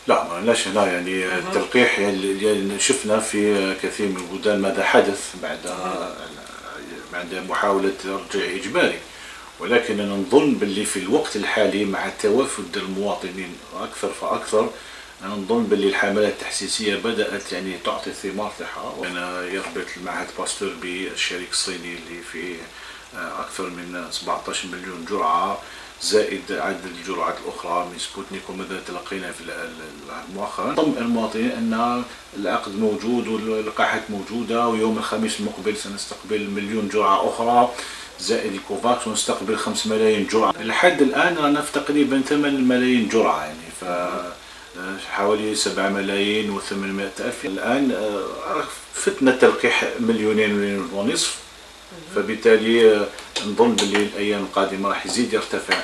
لا ما لناش هنا يعني التلقيح اللي شفنا في كثير من البلدان ماذا حدث بعد محاولة رجع إجباري. ولكن أنا نظن باللي في الوقت الحالي مع توافد المواطنين أكثر فأكثر، أنا نظن باللي الحملات التحسيسية بدأت يعني تعطي الثمار تاعها. وأنا يربط المعهد باستور بالشريك الصيني اللي فيه أكثر من 17 مليون جرعة زائد عدد الجرعات الأخرى من سبوتنيك وماذا تلقينا في مؤخرا. طمئن المواطنين أن العقد موجود واللقاحات موجودة، ويوم الخميس المقبل سنستقبل 1,000,000 جرعة أخرى زائد الكوفاكس، ونستقبل 5 ملايين جرعة. لحد الآن رانا في تقريبا 8 ملايين جرعة يعني، ف حوالي 7 ملايين و800 ألف. الآن فتنا تلقيح 2,000,000 ونصف، فبالتالي نظن باللي الأيام القادمة راح يزيد يرتفع